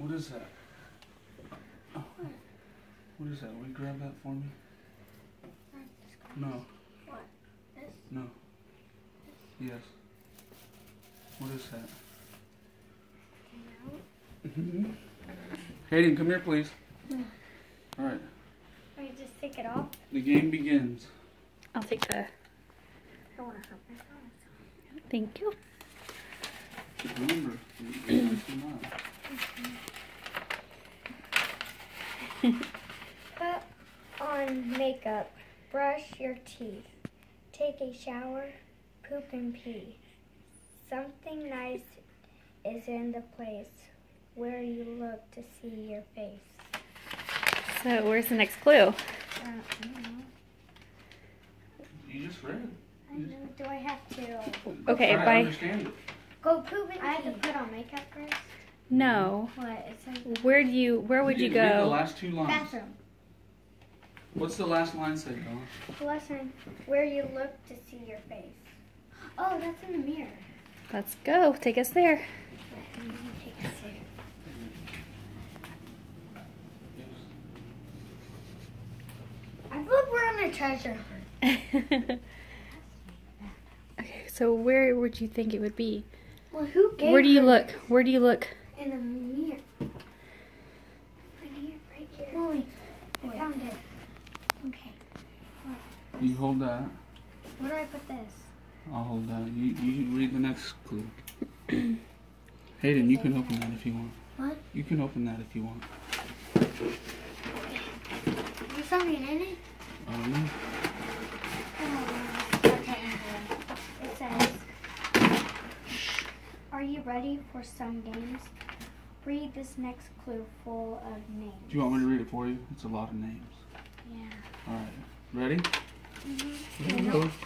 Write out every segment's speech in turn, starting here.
What is that? Oh. What is that? Will you grab that for me? No. What? This? No. Yes. What is that? No. Hayden, come here, please. All right. Wait, just take it off. The game begins. I'll take the. I don't want to hurt myself. Thank you. Remember, you're nice and loud. Put on makeup. Brush your teeth. Take a shower. Poop and pee. Something nice is in the place where you look to see your face. So where's the next clue? I don't know. You just read. I know. Do I have to Okay, Try to bye. understand it. go poop and pee? I have to put on makeup first? No. What? It says Where would you Read the go? last two lines. bathroom. What's the last line say, Dawn? The last one, where you look to see your face. Oh, that's in the mirror. Let's go. Take us there. Let me take a sip. I thought we're on a treasure hunt. Okay, so where would you think it would be? Well, who gave Where do you her look? Where do you look? in the mirror? Right here, right here. Oh, wait. I found it. Okay. You hold that. Where do I put this? I'll hold that. You read the next clue. Hayden, you can open that if you want. What? You can open that if you want. There's something in it? I don't know. It says, are you ready for some games? Read this next clue full of names. Do you want me to read it for you? It's a lot of names. Yeah. All right. Ready? Here we go.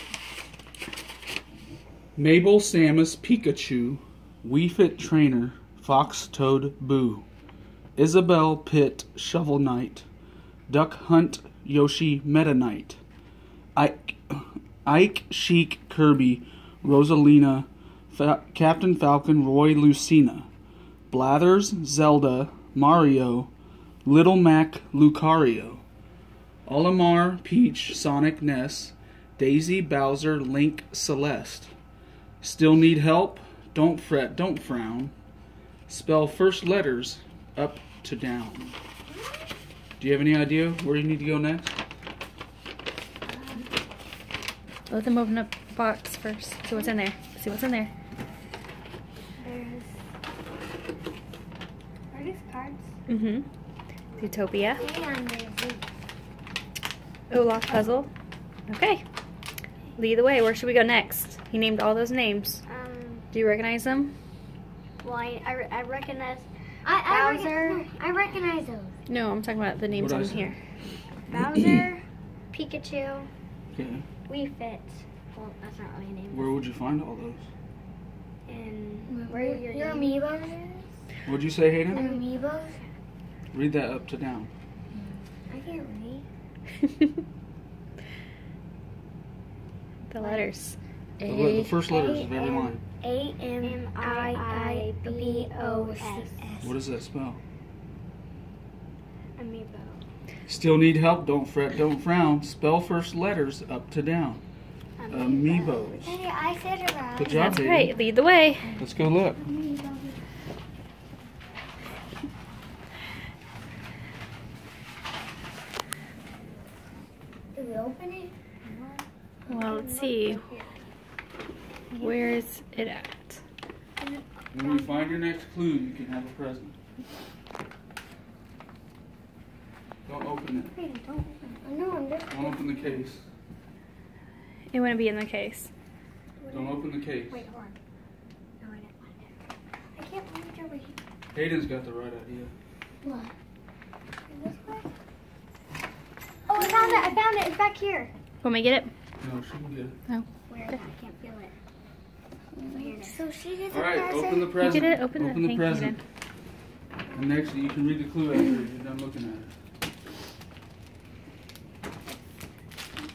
Mabel Samus Pikachu, Wii Fit Trainer, Fox Toad Boo, Isabel Pitt Shovel Knight, Duck Hunt Yoshi Meta Knight, Ike Chic Kirby, Rosalina, Captain Falcon Roy Lucina, Blathers Zelda Mario, Little Mac Lucario, Olimar Peach Sonic Ness, Daisy Bowser Link Celeste. Still need help? Don't fret, don't frown. Spell first letters up to down. Do you have any idea where you need to go next? Let them open up the box first. See what's in there. See what's in there. There's... Are these cards? Mm-hmm. Zootopia. And there's... Oh, lost puzzle. Okay. Lead the way. Where should we go next? He named all those names. Do you recognize them? Well, I recognize Bowser. I recognize those. No, I'm talking about the names on here. Bowser, Pikachu, Okay. Wii Fit. Well, that's not really a name. Where would you find all those? And where your amiibos is? What'd you say, Your Hayden? amiibos? Read that up to down. I can't read. The letters. The first letters of every line. A-M-I-I-B-O-S. What does that spell? Amiibo. Still need help? Don't fret, don't frown. Spell first letters up to down. Amiibos. Hey, I said it right. Good job, That's Hayden. right. Lead the way. Let's go look. Do we open it? Well, let's see. Where's it at? When we find your next clue, you can have a present. Don't open it. Wait, don't open it. No, I'm just... Don't open the case. It wouldn't be in the case. Don't open the case. Wait, hold on. No, I didn't find it. I can't find it over here. Hayden's got the right idea. What? This way? Oh, I found it. I found it. It's back here. Want me to get it? No, she can get it. No. Where is it? I can't feel it. So she gets All right, open the present. You get it? Open it. the Thank you, present. And next, you can read the clue after you're done looking at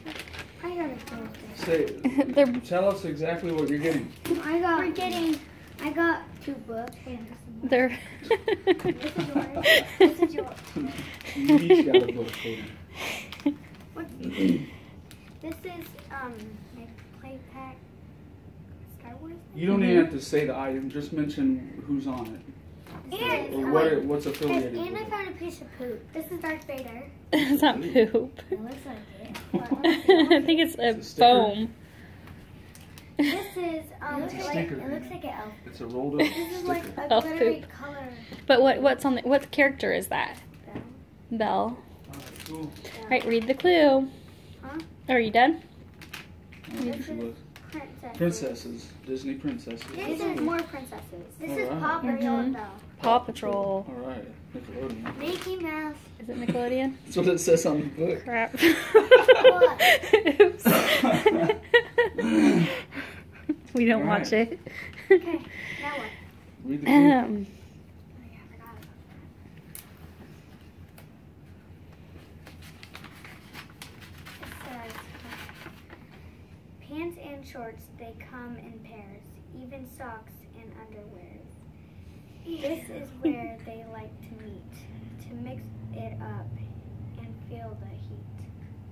I gotta go. it. Say, tell us exactly what you're getting. We're getting I got 2 books. They're. This is yours. This is yours. You each got a book for you. What? This is my play pack. Star Wars. You don't even have to say the item. Just mention who's on it. And What's affiliated and with I it. found a piece of poop. This is Darth Vader. It's not poop. It looks like it. I think it's a It's a sticker. foam. This is It's a like, sticker. it looks like an elf. It's a rolled up This is sticker. like a Elf glittery poop. color. But what's on the what character is that? Belle. Alright, cool. All right, read the clue. Huh? Are you done? I think she was. Princesses. Disney princesses. This is more princesses. This is Alright. Paw Patrol Mhm. though. Paw Patrol. Alright, Nickelodeon. Mickey Mouse. Is it Nickelodeon? That's what it says on the book. Crap. What? Oops. We don't watch it. Okay, now what? Read the clue. Oh, yeah, I forgot. It says, pants and shorts, they come in pairs, even socks and underwears. This is where they like to meet, to mix it up and feel the heat.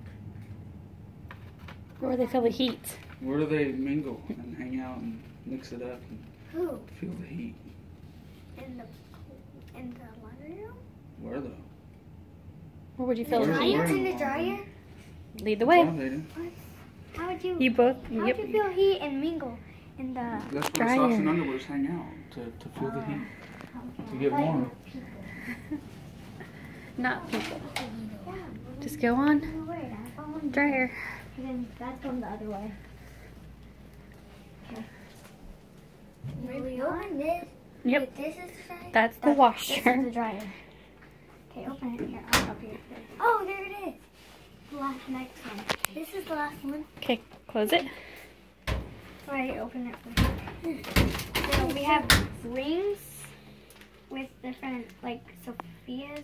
Where they feel the heat. Where do they mingle and hang out and mix it up and Who? feel the heat? In the laundry room? Where though? Where would you The feel the Where's heat? where? dryer? In the dryer? Lead the Yeah, way. they do. How would you? You both. How Yep. would you feel heat and mingle in the? That's where Dryer. socks and underwears hang out to feel the heat. To get warm. Not people. Just go on. Dryer. Then that's going the other way. Okay. Maybe open this. Yep. Wait, this is the dryer? That's the This is washer. the dryer. Okay, open it here. I'll help you. Oh, there it is. The last next one. This is the last one. Okay, close it. Alright, open it for you. So we have rings with different, like, Sophia's.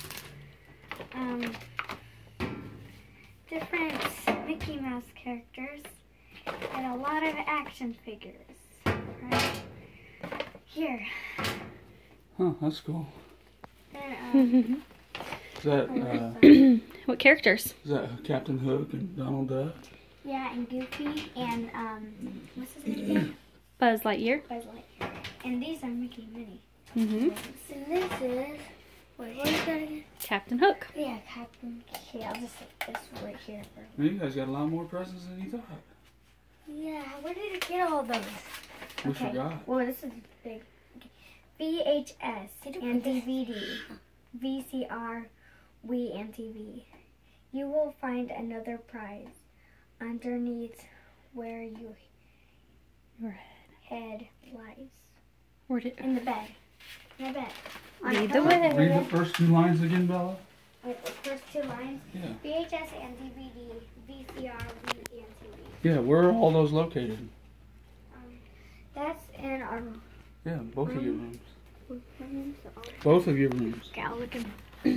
Different Mickey Mouse characters and a lot of action figures. Right here. Huh, that's cool. Then, Is that What characters? Captain Hook and Donald Duck? yeah, and Goofy and what's his name again? Buzz Lightyear. Buzz Lightyear. And these are Mickey and Minnie. Mm-hmm. So this is wait, what is that again? Captain Hook. Yeah, Captain. Okay, I'll just put this right here. Man, you guys got a lot more presents than you thought. Yeah, where did it get all those? We forgot. Well, this is big. Okay. VHS and DVD, VCR, Wii, and TV. You will find another prize underneath where your head lies. Where did? In the bed. In the bed. Lead the way. Read the first 2 lines again, Bella. Wait, the first 2 lines. Yeah. VHS and DVD, VCR, Wii, and TV. Yeah, where are all those located? That's in our Yeah, both of your rooms. rooms. Both of your rooms. Okay, I'll look in.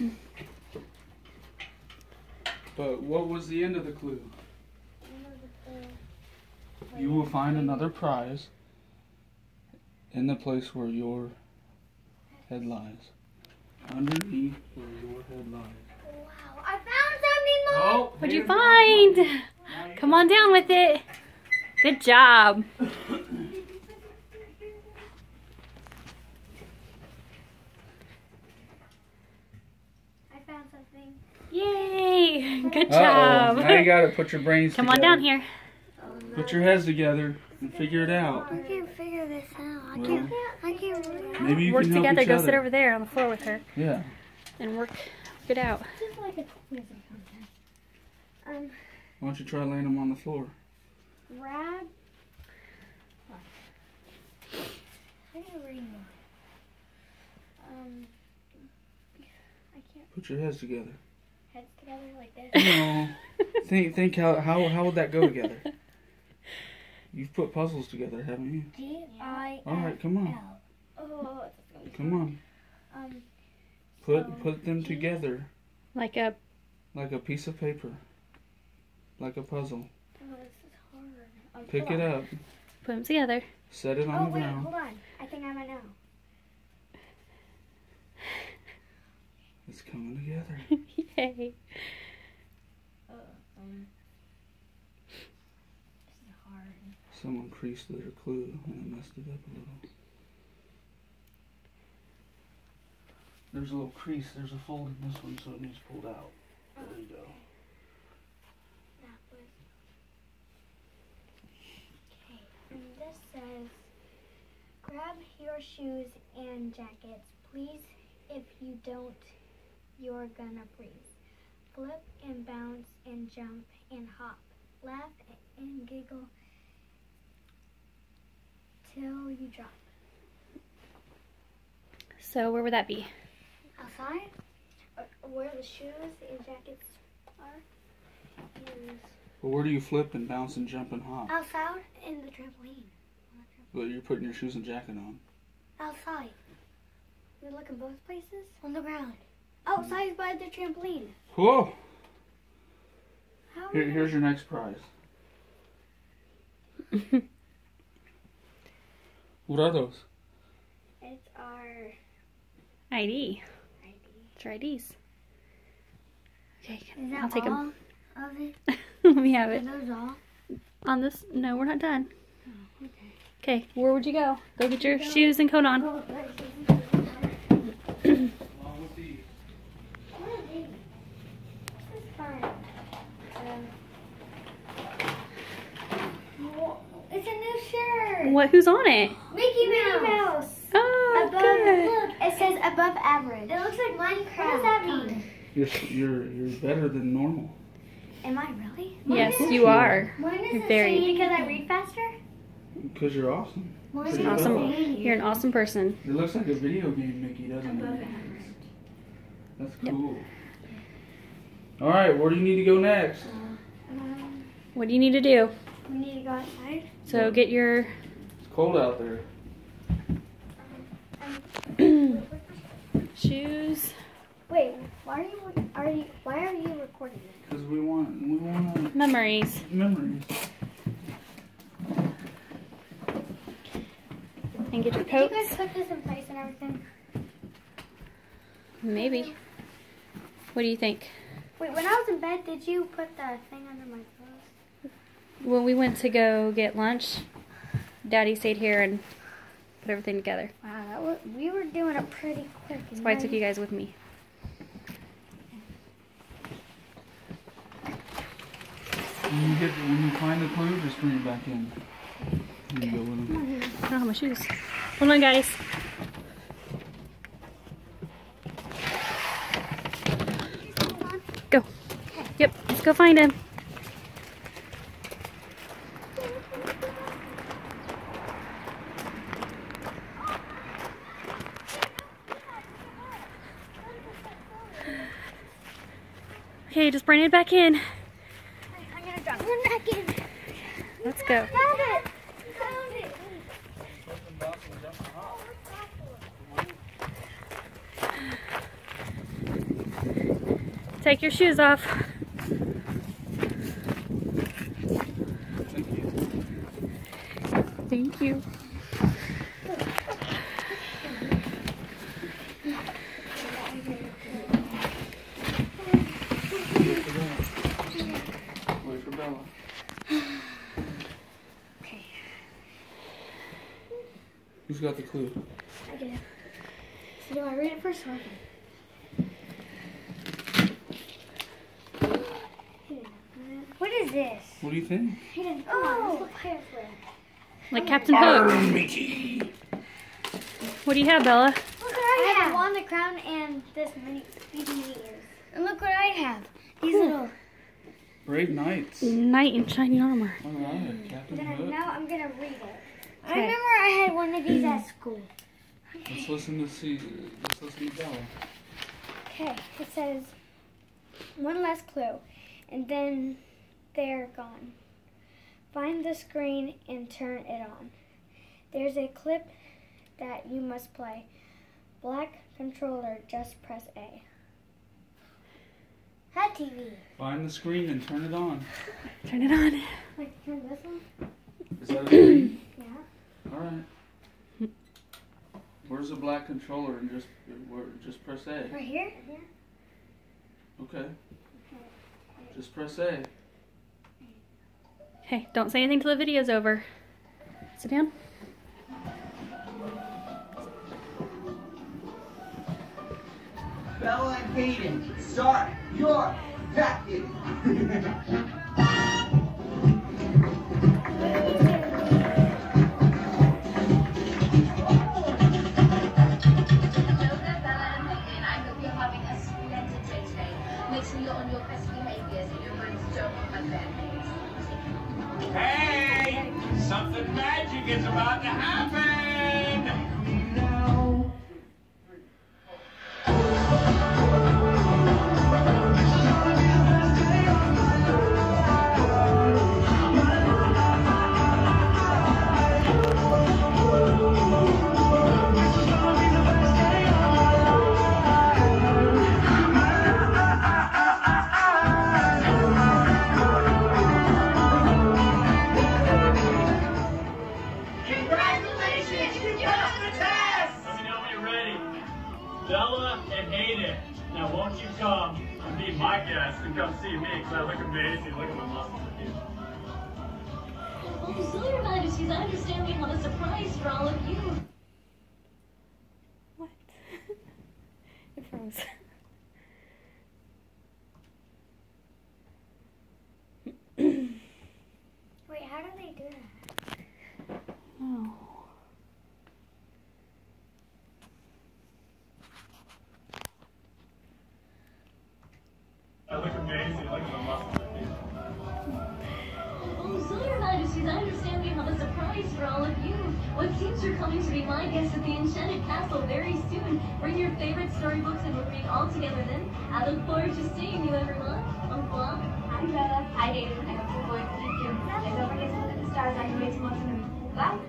But what was the end of the clue? You will find another prize in the place where your head lies. Underneath where your head lies. Wow, I found something, Mom! Oh, What'd here you it goes. find? Come on down with it. Good job. I found something. Yay. Good Uh-oh. job. Now you gotta put your brains Come together. on down here. Put your heads together and figure it out. I can't figure this out. I Well, can't. Maybe you Work can help together. each Go other. sit over there on the floor with her Yeah. and work it out. Just like a quiz or something. Why don't you try laying them on the floor? Grab. How do you read more? I can't. Put your heads together. Heads together like this. No. think how would that go together? You've put puzzles together, haven't you? G-I-L. All right, come on. Oh, it's gonna be Come on. Put them together Like a like a piece of paper. Like a puzzle. Oh, this is hard. Pick it up. put them together. Set it on the ground. Hold on. I think I might know. It's coming together. Yay. This is hard. Someone creased their clue and it messed it up a little. There's a little crease. There's a fold in this one, so it needs pulled out. There you go. That was... Okay. And this says, grab your shoes and jackets, please. If you don't, you're gonna freeze. Flip and bounce and jump and hop. Laugh and giggle till you drop. So where would that be? Outside, where the shoes and jackets are. And Well, where do you flip and bounce and jump and hop? outside in the trampoline. Well, you're putting your shoes and jacket on. Outside. We look in both places. On the ground. Outside by the trampoline. Whoa! How Here's your next prize. What are those? It's our ID. ID. It's our IDs. Okay, Is that I'll take all them. of it? We have Are it. those all? On this, no, we're not done. Oh, okay. Okay, where would you go? Go get your shoes and coat on. Oh, Along with these. what are these? This is fun. It's a new shirt. What? Who's on it? Mickey Mouse. Oh, Above, good. look, it says above average. It looks like Minecraft. What does that mean? You're better than normal. Am I really? Yes, you are. Mine is You're very. because I read faster? Because you're awesome. Mine You're is an awesome. insane. You're an awesome person. It looks like a video game, Mickey, doesn't Above it? average. That's cool. All right, where do you need to go next? What do you need to do? We need to go outside. So get your It's cold out there. shoes. Wait, why are you recording it? Because we want Memories. memories. And get your Did you guys coats. put this in place and everything? Maybe. What do you think? Wait, when I was in bed, did you put the thing under my clothes? When we went to go get lunch, Daddy stayed here and put everything together. Wow, we were doing it pretty quick. That's why I took you guys with me. When you find the clue, just bring it back in. You can go with them. I don't have my shoes. Hold on, guys. Go. Yep, let's go find him. Okay, just bring it back in. I'm gonna drop one back in. Let's go. Found it! Found it! Take your shoes off. Thank you. Wait for Bella. Okay, Who's got the clue? I get it. So do I read it first or okay? What is this? What do you think? Hidden. Oh, hairspray. Like Captain Hook. Mickey. What do you have, Bella? Look what I have. Wand, the crown, and this mini ears. And look what I have. These little. Brave Knights. Knight in shiny armor. All right, Captain Hook. Now I'm gonna read it. I Okay. remember I had one of these at school. Let's listen to Bella. Okay, it says one last clue, and then they're gone. Find the screen and turn it on. There's a clip that you must play. Black controller, just press A. Hat TV. Find the screen and turn it on. Turn it on. Like turn this one? Is that a screen? Yeah. All right. Where's the black controller? And just press A. Right here? Yeah. Okay. Just press A. Hey, don't say anything till the video's over. Sit down. Bella and Hayden, start your vacuum. Hey! Something magic is about to happen! No. Bella and Hayden, now won't you come and be my guest and come see me because I look amazing. Look at my muscles. Oh, so your Majesties, I understand we have a surprise for all of you. What? It froze. Wait, how do they do that? Oh. I look amazing. Look at my muscles. Oh, so your Majesties, I understand we have a surprise for all of you. What seems you're coming to be my guest at the Enchanted Castle very soon. Bring your favorite storybooks and we'll read all together then. I look forward to seeing you, everyone. Au revoir. Hi, Bella. Hi, Hayden. I hope you're going to keep you. And don't forget to look at the stars. I can wait to watch them. Bye.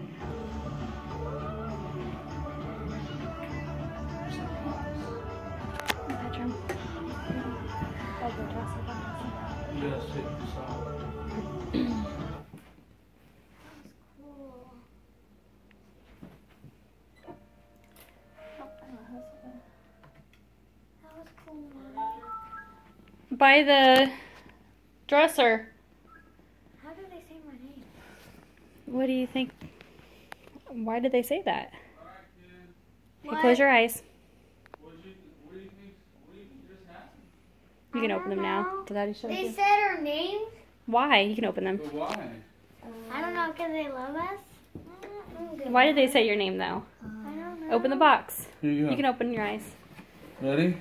Bedroom. Oh, the dress is on. Yes, hit stop. That was cool, Mommy. By the dresser. How do they say my name? What do you think? Why did they say that? Hey, What? close your eyes. What do you think just happened? You can I open don't them now. know. Did Daddy show They you? said our names? Why? You can open them. But why? I don't know, because they love us? Why did they say your name though? I don't know. Open the box. Here you go. You can open your eyes. Ready?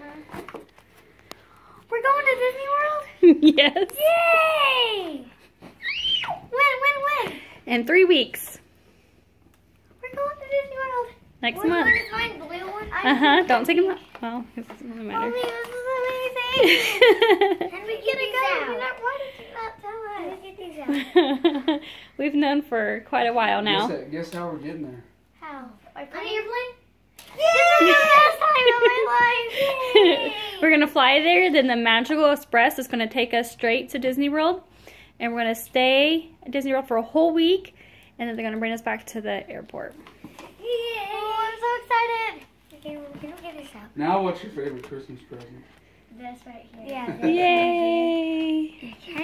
We're going to Disney World? Yes. Yay! When? In 3 weeks. We're going to Disney World. Next What month. one is my blue one? Don't take them out. Well, it doesn't matter. Mommy, this is amazing. And we get to go. Why did you not tell us? Let me get these out. We've known for quite a while now. Guess how we're getting there. How? On an airplane? This is the best time of my life. Yay! We're going to fly there, then the Magical Express is going to take us straight to Disney World. And we're going to stay at Disney World for a whole week. And then they're going to bring us back to the airport. Yay! Oh, I'm so excited. Okay, we're going to get this out. Now what's your favorite Christmas present? This right here. Yeah. Yay! Okay.